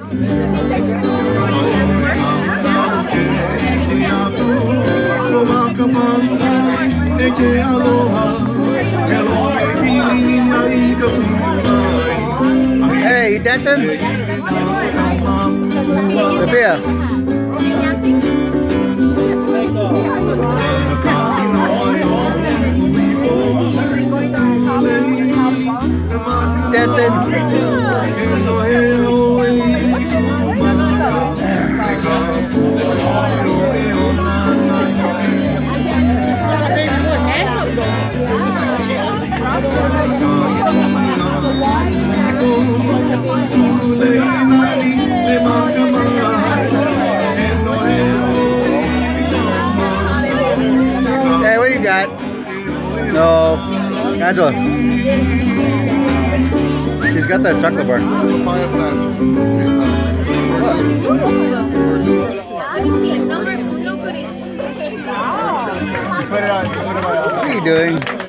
Hey, you dancing? Sophia. Dancing. Hey, what you got? No, Angela. She's got that chocolate bar. What are you doing?